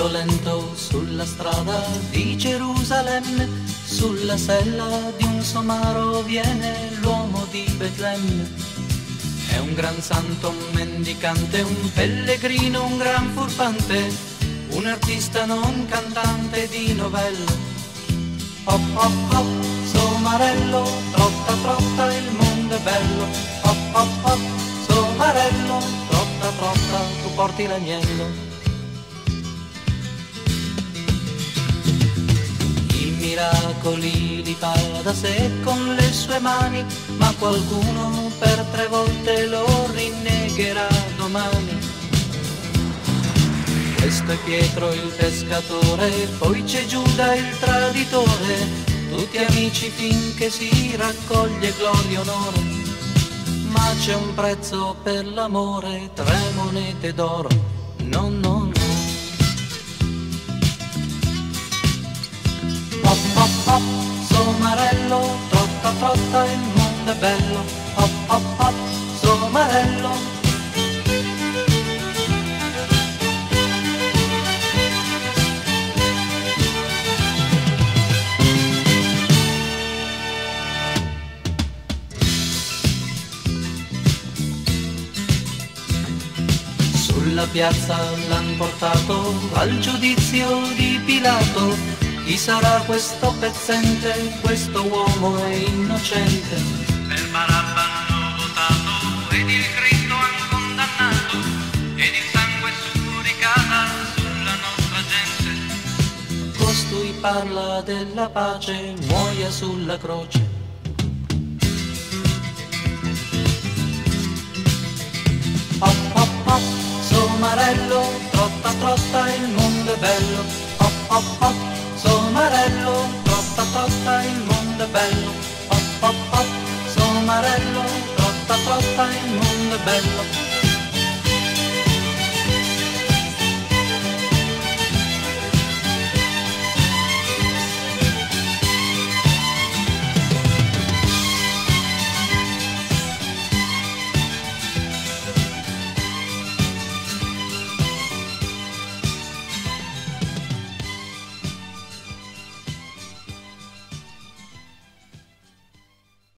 Lento lento sulla strada di Gerusalemme, sulla sella di un somaro viene l'uomo di Betlemme. È un gran santo, un mendicante, un pellegrino, un gran furfante, un artista non cantante di novelle. Hop hop hop, somarello, trotta trotta, il mondo è bello. Hop hop hop, somarello, trotta trotta, tu porti l'agnello. Miracoli li fa da sé con le sue mani, ma qualcuno per 3 volte lo rinnegherà domani. Questo è Pietro il pescatore, poi c'è Giuda il traditore, tutti amici finché si raccoglie gloria e onore. Ma c'è un prezzo per l'amore, 3 monete d'oro, no no no. Hop hop hop, somarello, trotta trotta, il mondo è bello. Hop hop hop, somarello. Sulla piazza l'han portato al giudizio di Pilato. Chi sarà questo pezzente? Questo uomo è innocente. Per Barabba hanno votato ed il Cristo han condannato, ed il sangue suricata sulla nostra gente. Costui parla della pace, muoia sulla croce. Hop hop hop, somarello, trotta trotta, il mondo è bello. Hop hop hop, somarello, trotta trotta, il mondo è bello. Hop hop hop, somarello, trotta trotta, il mondo è bello.